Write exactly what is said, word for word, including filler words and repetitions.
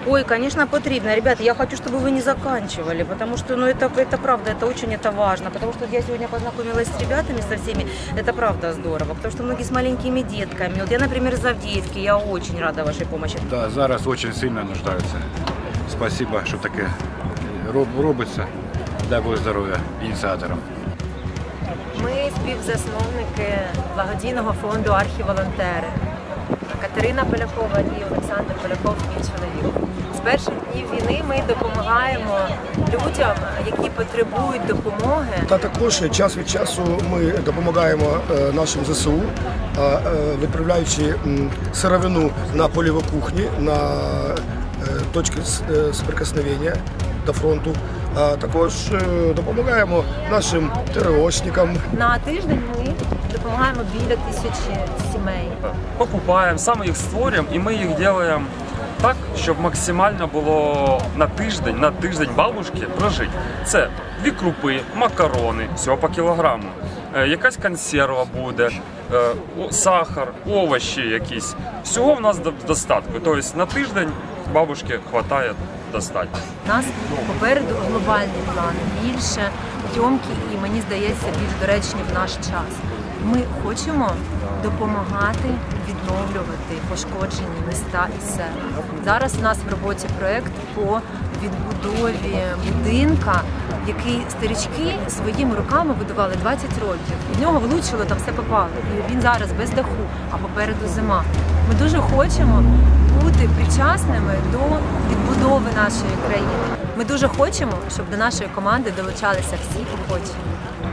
Ой, конечно, потребно. Ребята, я хочу, чтобы вы не заканчивали, потому что, ну, это, это правда, это очень это важно. Потому что я сегодня познакомилась с ребятами, со всеми, это правда здорово. Потому что многие с маленькими детками. Вот я, например, из Авдеевки, я очень рада вашей помощи. Да, зараз очень сильно нуждаються. Спасибо, що таке робиться. Дай Бог здоров'я ініціаторам. Ми співзасновники благодійного фонду «Архіволонтери». Катерина Полякова і Олександр Поляков, мій чоловік. З перших днів війни ми допомагаємо людям, які потребують допомоги. Та також час від часу ми допомагаємо нашим зе се у, відправляючи сировину на польові кухні, на точки соприкосновення до фронту. А також допомагаємо нашим ТРОшникам. На тиждень ми допомагаємо біля тисячі сімей. Покупаємо, саме їх створюємо і ми їх робимо так, щоб максимально було на тиждень, на тиждень бабушки прожити. Це дві крупи, макарони, всього по кілограму, якась консерва буде, сахар, овочі якісь. Всього в нас достатньо. Тобто на тиждень бабушки вистачає достатньо. У нас попереду глобальні плани, більше йомкі і, мені здається, більш доречні в наш час. Ми хочемо допомагати відновлювати пошкоджені міста і села. Зараз у нас в роботі проєкт по відбудові будинка, який старички своїми руками будували двадцять років. І в нього влучило, там все попало. І він зараз без даху, а попереду зима. Ми дуже хочемо бути причасними до відбудови нашої країни. Ми дуже хочемо, щоб до нашої команди долучалися всі охочі.